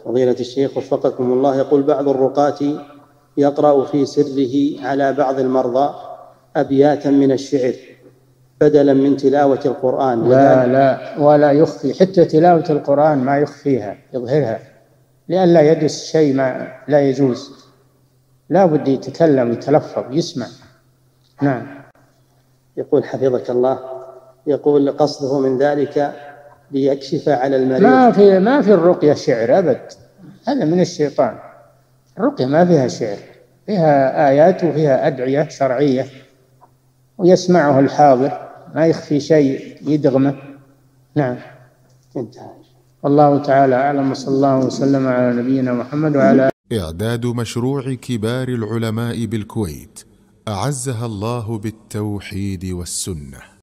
فضيلة الشيخ وفقكم الله، يقول بعض الرقاة يقرأ في سره على بعض المرضى أبياتا من الشعر بدلا من تلاوة القرآن. لا ولا يخفي، حتى تلاوة القرآن ما يخفيها، يظهرها لئلا يدس شيء ما لا يجوز، لا بد يتكلم يتلفظ يسمع. نعم. يقول حفظك الله، يقول قصده من ذلك ليكشف على المريض. ما في الرقية شعر أبد، هذا من الشيطان. الرقية ما فيها شعر، فيها آيات وفيها أدعية شرعية ويسمعه الحاضر، ما يخفي شيء يدغمه. نعم. انتهى. والله تعالى أعلم، وصلى الله وسلم على نبينا محمد وعلى. إعداد مشروع كبار العلماء بالكويت أعزها الله بالتوحيد والسنة.